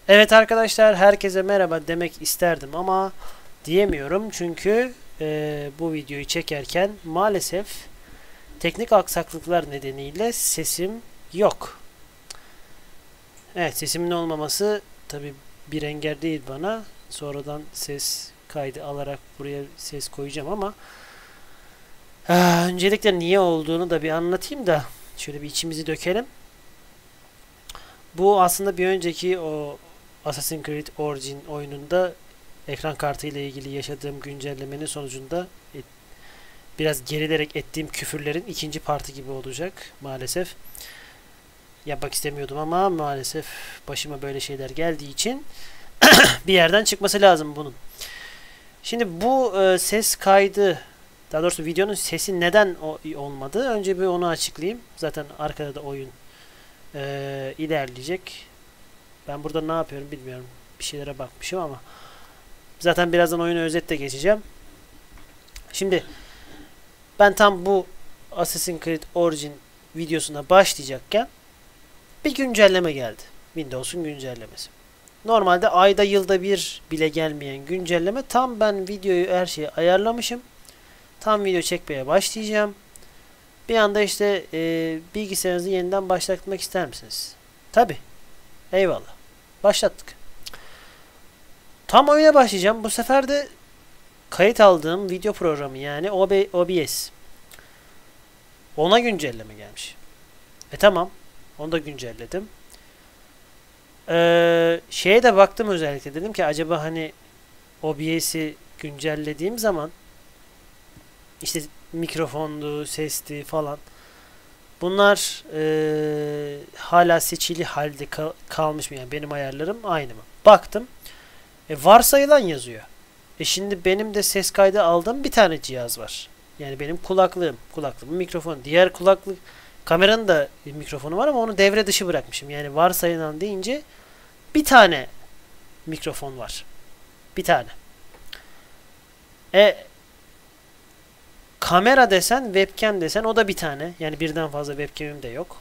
Evet arkadaşlar, herkese merhaba demek isterdim ama diyemiyorum çünkü bu videoyu çekerken maalesef teknik aksaklıklar nedeniyle sesim yok. Evet, sesimin olmaması tabi bir engel değil bana. Sonradan ses kaydı alarak buraya ses koyacağım ama öncelikle niye olduğunu da bir anlatayım da şöyle bir içimizi dökelim. Bu aslında bir önceki o Assassin's Creed Origin oyununda ekran kartı ile ilgili yaşadığım güncellemenin sonucunda biraz gerilerek ettiğim küfürlerin ikinci parti gibi olacak maalesef. Yapmak istemiyordum ama maalesef başıma böyle şeyler geldiği için bir yerden çıkması lazım bunun. Şimdi bu ses kaydı, daha doğrusu videonun sesi neden olmadı? Önce bir onu açıklayayım. Zaten arkada da oyun ilerleyecek. Ben burada ne yapıyorum bilmiyorum. Bir şeylere bakmışım ama zaten birazdan oyunu özetle geçeceğim. Şimdi ben tam bu Assassin's Creed Origin videosuna başlayacakken bir güncelleme geldi. Windows'un güncellemesi. Normalde ayda yılda bir bile gelmeyen güncelleme, tam ben videoyu her şeyi ayarlamışım. Tam video çekmeye başlayacağım. Bir anda işte bilgisayarınızı yeniden başlatmak ister misiniz? Tabi. Eyvallah. Başlattık. Tam oyuna başlayacağım. Bu sefer de kayıt aldığım video programı yani OBS. Ona güncelleme gelmiş. Tamam. Onu da güncelledim. Şeye de baktım özellikle. Dedim ki acaba hani OBS'i güncellediğim zaman işte mikrofondu, sesti falan, bunlar hala seçili halde kalmış mı? Yani benim ayarlarım aynı mı? Baktım. Varsayılan yazıyor. Şimdi benim de ses kaydı aldığım bir tane cihaz var. Yani benim kulaklığımın mikrofonu. Diğer kulaklık, kameranın da mikrofonu var ama onu devre dışı bırakmışım. Yani varsayılan deyince bir tane mikrofon var. Bir tane. Kamera desen, webcam desen o da bir tane. Yani birden fazla webcam'im de yok.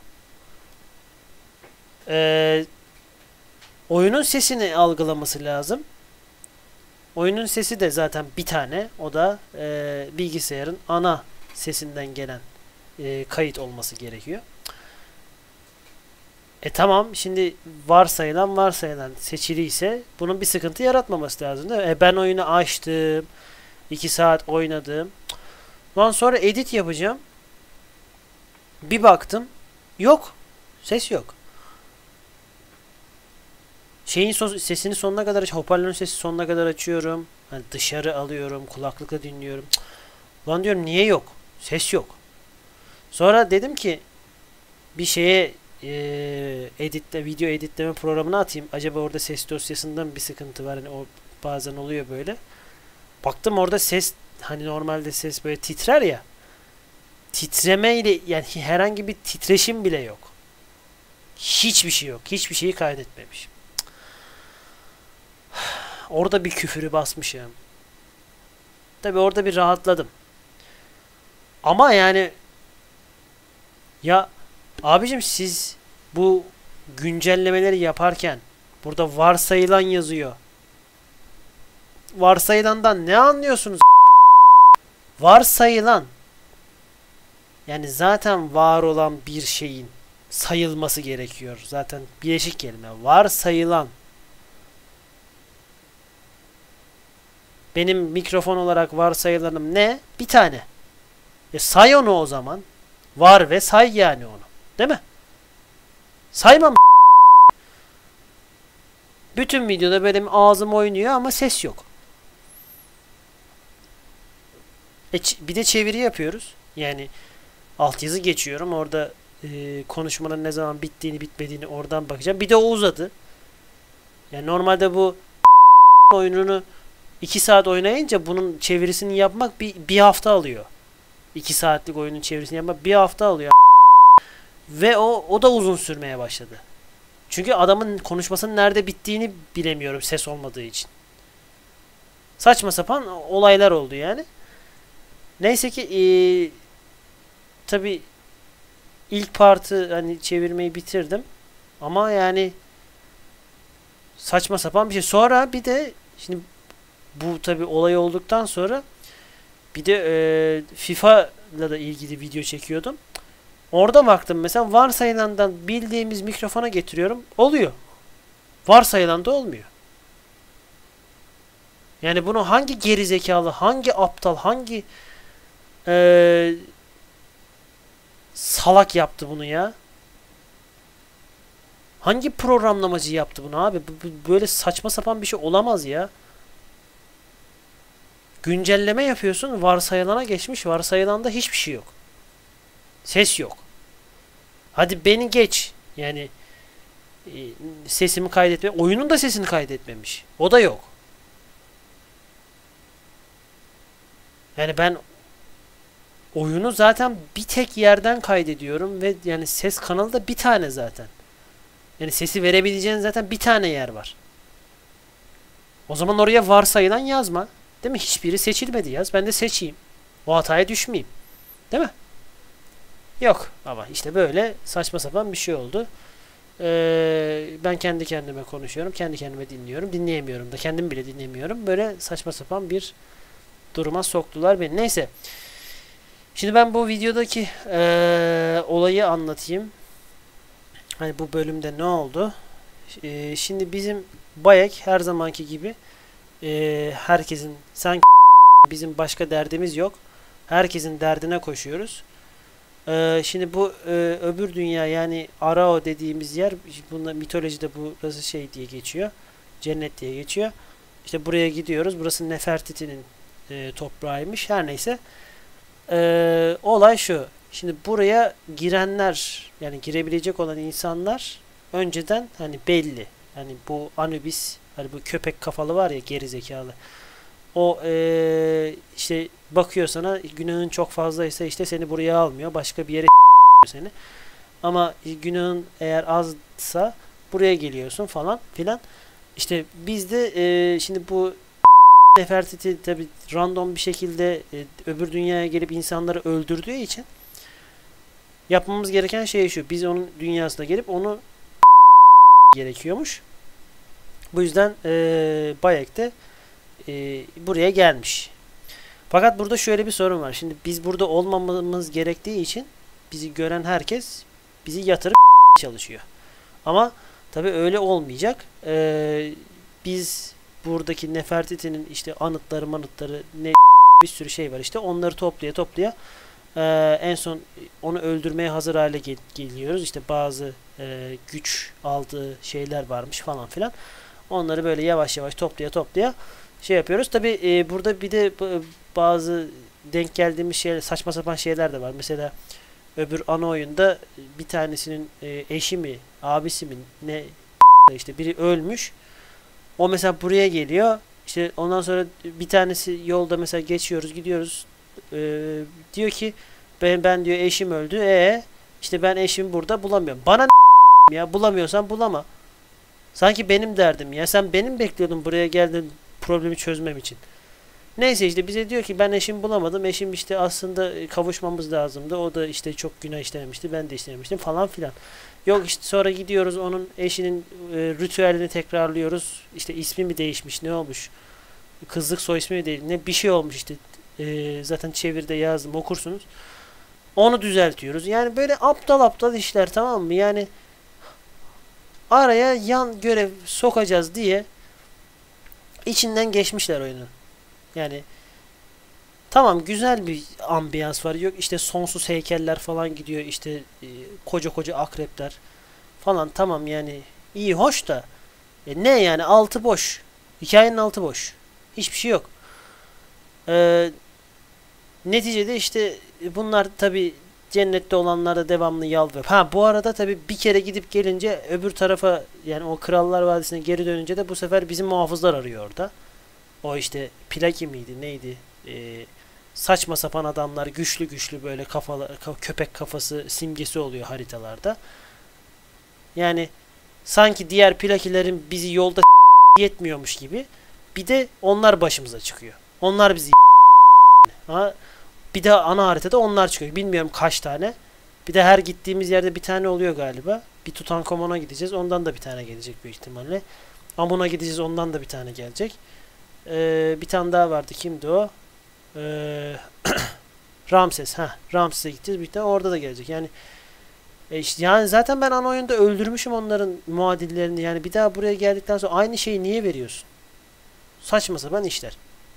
Oyunun sesini algılaması lazım. Oyunun sesi de zaten bir tane. O da bilgisayarın ana sesinden gelen kayıt olması gerekiyor. Tamam, şimdi varsayılan seçili ise bunun bir sıkıntı yaratmaması lazım değil mi? Ben oyunu açtım. 2 saat oynadım. Ondan sonra edit yapacağım. Bir baktım. Yok. Ses yok. Sesini sonuna kadar, hoparlörün sesi sonuna kadar açıyorum. Hani dışarı alıyorum, kulaklıkla dinliyorum. Lan diyorum, niye yok? Ses yok. Sonra dedim ki bir şeye video editleme programına atayım. Acaba orada ses dosyasında mı bir sıkıntı var? Hani o bazen oluyor böyle. Baktım orada ses, hani normalde ses böyle titrer ya. Titremeyle, yani herhangi bir titreşim bile yok. Hiçbir şey yok. Hiçbir şeyi kaydetmemiş. Orada bir küfürü basmışım. Tabi orada bir rahatladım. Ama yani ya abicim, siz bu güncellemeleri yaparken burada varsayılan yazıyor. Varsayılandan ne anlıyorsunuz? Varsayılan, yani zaten var olan bir şeyin sayılması gerekiyor. Zaten bileşik kelime. Varsayılan. Benim mikrofon olarak varsayılanım ne? Bir tane. Say onu o zaman. Var ve say yani onu. Değil mi? Saymam. Bütün videoda benim ağzım oynuyor ama ses yok. Bir de çeviri yapıyoruz. Yani altyazı geçiyorum. Orada konuşmanın ne zaman bittiğini bitmediğini oradan bakacağım. Bir de o uzadı. Yani normalde bu oyununu 2 saat oynayınca bunun çevirisini yapmak bir hafta alıyor. 2 saatlik oyunun çevirisini yapmak bir hafta alıyor. Ve o da uzun sürmeye başladı. Çünkü adamın konuşmasının nerede bittiğini bilemiyorum ses olmadığı için. Saçma sapan olaylar oldu yani. Neyse ki tabi ilk partı hani çevirmeyi bitirdim. Ama yani Saçma sapan bir şey. Sonra bir de şimdi bu tabi olay olduktan sonra bir de FIFA ile de ilgili video çekiyordum. Orada baktım mesela varsayılandan bildiğimiz mikrofona getiriyorum. Oluyor. Varsayılan da olmuyor. Yani bunu hangi gerizekalı, hangi aptal, hangi salak yaptı bunu ya? Hangi programlamacı yaptı bunu abi? Böyle saçma sapan bir şey olamaz ya. Güncelleme yapıyorsun, varsayılana geçmiş, varsayılanda hiçbir şey yok. Ses yok. Hadi beni geç. Yani sesimi kaydetme. Oyunun da sesini kaydetmemiş. O da yok. Yani ben oyunu zaten bir tek yerden kaydediyorum ve yani ses kanalı da bir tane zaten. Yani sesi verebileceğin zaten bir tane yer var. O zaman oraya varsayılan yazma. Değil mi? Hiçbiri seçilmedi yaz. Ben de seçeyim. O hataya düşmeyeyim. Değil mi? Yok. Ama işte böyle saçma sapan bir şey oldu. Ben kendi kendime konuşuyorum. Kendi kendime dinliyorum. Dinleyemiyorum da. Kendimi bile dinlemiyorum. Böyle saçma sapan bir duruma soktular beni. Neyse. Şimdi ben bu videodaki olayı anlatayım. Hani bu bölümde ne oldu? Şimdi bizim Bayek her zamanki gibi herkesin sanki bizim başka derdimiz yok. Herkesin derdine koşuyoruz. Şimdi bu öbür dünya yani Arao dediğimiz yer, bunda mitolojide burası şey diye geçiyor. Cennet diye geçiyor. İşte buraya gidiyoruz. Burası Nefertiti'nin toprağıymış. Her neyse. Olay şu. Şimdi buraya girenler yani girebilecek olan insanlar önceden hani belli. Hani bu Anubis hani bu köpek kafalı var ya geri zekalı. O işte bakıyor sana günahın çok fazlaysa işte seni buraya almıyor. Başka bir yere seni. Ama günahın eğer azsa buraya geliyorsun falan filan. İşte bizde şimdi bu Nefertiti tabi random bir şekilde öbür dünyaya gelip insanları öldürdüğü için yapmamız gereken şey şu. Biz onun dünyasına gelip onu gerekiyormuş. Bu yüzden Bayek de buraya gelmiş. Fakat burada şöyle bir sorun var. Şimdi biz burada olmamamız gerektiği için bizi gören herkes bizi yatırıp çalışıyor. Ama tabi öyle olmayacak. Biz buradaki Nefertiti'nin işte anıtları ne bir sürü şey var işte onları toplaya en son onu öldürmeye hazır hale geliyoruz. İşte bazı güç aldığı şeyler varmış falan filan. Onları böyle yavaş yavaş toplaya şey yapıyoruz. Tabi burada bir de bazı denk geldiğimiz şeyler, saçma sapan şeyler de var. Mesela öbür ana oyunda bir tanesinin eşi mi, abisi mi ne işte biri ölmüş. O mesela buraya geliyor. İşte ondan sonra bir tanesi yolda mesela geçiyoruz, gidiyoruz. Diyor ki ben diyor eşim öldü. İşte ben eşimi burada bulamıyorum. Bana ne ya bulamıyorsan bulama. Sanki benim derdim ya. Sen benim bekliyordun buraya geldin problemi çözmem için. Neyse işte bize diyor ki ben eşimi bulamadım. Eşim işte aslında kavuşmamız lazımdı. O da işte çok günah işlememişti. Ben de işlememiştim falan filan. Yok işte sonra gidiyoruz onun eşinin ritüelini tekrarlıyoruz. İşte ismi mi değişmiş ne olmuş? Kızlık soy ismi mi değil ne bir şey olmuş işte. Zaten çeviride yazdım okursunuz. Onu düzeltiyoruz. Yani böyle aptal aptal işler tamam mı? Yani araya yan görev sokacağız diye içinden geçmişler oyunun. Yani tamam güzel bir ambiyans var. Yok işte sonsuz heykeller falan gidiyor. İşte koca koca akrepler falan tamam yani iyi hoş da ne yani altı boş. Hikayenin altı boş. Hiçbir şey yok. Neticede işte bunlar tabi cennette olanlar da devamlı yalvarıyor. Ha bu arada tabi bir kere gidip gelince öbür tarafa yani o Krallar Vadisi'ne geri dönünce de bu sefer bizim muhafızlar arıyor orada. O işte Plaki miydi neydi? Saçma sapan adamlar güçlü böyle kafalar, köpek kafası simgesi oluyor haritalarda. Yani sanki diğer Plakilerin bizi yolda yetmiyormuş gibi bir de onlar başımıza çıkıyor. Onlar bizi ha, bir de ana haritada onlar çıkıyor. Bilmiyorum kaç tane. Bir de her gittiğimiz yerde bir tane oluyor galiba. Bir Tutankamon'a gideceğiz. Ondan da bir tane gelecek büyük ihtimalle. Amun'a gideceğiz, ondan da bir tane gelecek. Bir tane daha vardı. Kimdi o? Ramses. Ramses'e gideceğiz. Bir tane orada da gelecek. Yani işte yani zaten ben ana oyunda öldürmüşüm onların muadillerini. Yani bir daha buraya geldikten sonra aynı şeyi niye veriyorsun? Saçma sapan işler.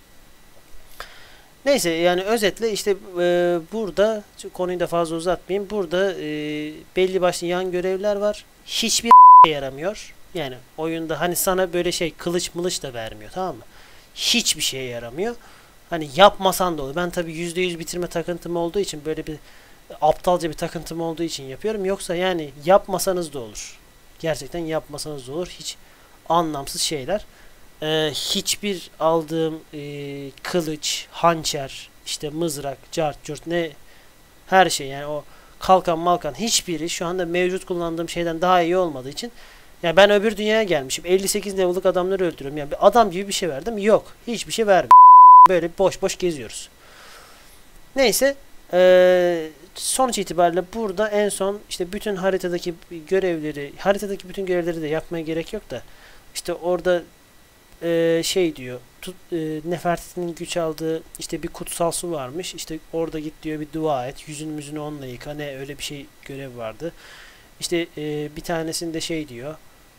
Neyse yani özetle işte burada konuyu da fazla uzatmayayım. Burada belli başlı yan görevler var. Hiçbir yaramıyor. Yani oyunda hani sana böyle şey kılıç mılıç da vermiyor, tamam mı? Hiçbir şeye yaramıyor. Hani yapmasan da olur. Ben tabii %100 bitirme takıntım olduğu için, böyle bir aptalca bir takıntım olduğu için yapıyorum. Yoksa yani yapmasanız da olur. Gerçekten yapmasanız da olur. Hiç anlamsız şeyler. Hiçbir aldığım kılıç, hançer, işte mızrak, cart, curt, ne her şey yani, o kalkan malkan hiçbiri şu anda mevcut kullandığım şeyden daha iyi olmadığı için, ya ben öbür dünyaya gelmişim. 58 level'lık adamları öldürüyorum. Yani bir adam gibi bir şey verdim. Yok. Hiçbir şey vermiyor. Böyle boş boş geziyoruz. Neyse. Sonuç itibariyle burada en son işte bütün haritadaki görevleri de yapmaya gerek yok da, işte orada şey diyor, Nefertiti'nin güç aldığı işte bir kutsal su varmış. İşte orada git diyor, bir dua et. Yüzünü müzünü onunla yıka. Ne öyle bir şey görev vardı. İşte bir tanesinde şey diyor.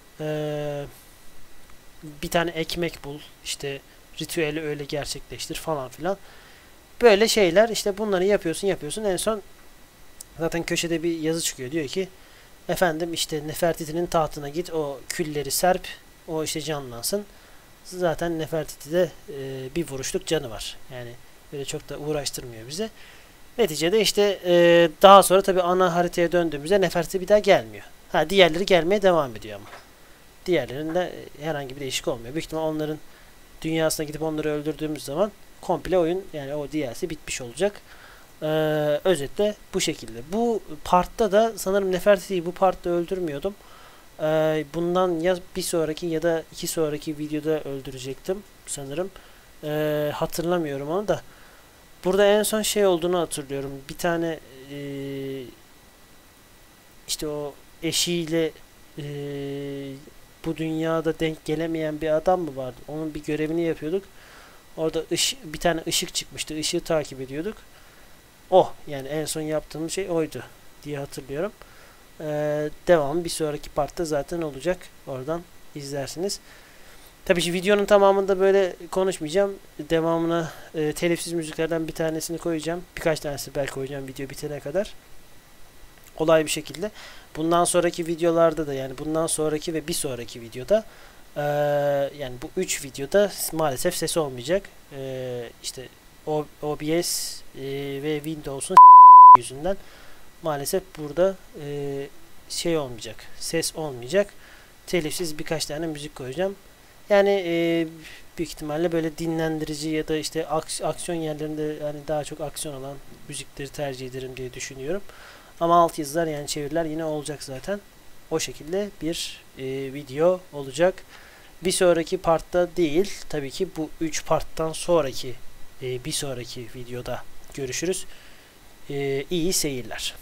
Bir tane ekmek bul. İşte ritüeli öyle gerçekleştir falan filan. Böyle şeyler işte, bunları yapıyorsun. En son zaten köşede bir yazı çıkıyor. Diyor ki efendim işte Nefertiti'nin tahtına git. O külleri serp. O işte canlansın. Zaten Nefertiti'de bir vuruşluk canı var. Yani böyle çok da uğraştırmıyor bize. Neticede işte daha sonra tabii ana haritaya döndüğümüzde Nefertiti bir daha gelmiyor. Diğerleri gelmeye devam ediyor ama. Diğerlerinde herhangi bir değişik olmuyor. Büyük ihtimal onların dünyasına gidip onları öldürdüğümüz zaman komple oyun, yani o DLC bitmiş olacak. Özetle bu şekilde. Bu partta da sanırım Nefertiti'yi bu partta öldürmüyordum. Bundan ya bir sonraki ya da iki sonraki videoda öldürecektim sanırım. Hatırlamıyorum onu da. Burada en son şey olduğunu hatırlıyorum. Bir tane işte o eşiyle bu dünyada denk gelemeyen bir adam mı vardı? Onun bir görevini yapıyorduk. Orada bir tane ışık çıkmıştı. Işığı takip ediyorduk. Yani en son yaptığımız şey oydu diye hatırlıyorum. Devam bir sonraki partta zaten olacak. Oradan izlersiniz. Tabii ki videonun tamamında böyle konuşmayacağım. Devamına telifsiz müziklerden bir tanesini koyacağım. Birkaç tanesi belki koyacağım video bitene kadar. Olay bir şekilde. Bundan sonraki videolarda da, yani bundan sonraki ve bir sonraki videoda yani bu 3 videoda maalesef ses olmayacak. İşte OBS ve Windows'un yüzünden maalesef burada şey olmayacak. Ses olmayacak. Telifsiz birkaç tane müzik koyacağım. Yani büyük ihtimalle böyle dinlendirici ya da işte aksiyon yerlerinde yani daha çok aksiyon olan müzikleri tercih ederim diye düşünüyorum. Ama altyazılar, yani çeviriler yine olacak zaten. O şekilde bir video olacak. Bir sonraki partta değil. Tabii ki bu 3 parttan sonraki bir sonraki videoda görüşürüz. İyi seyirler.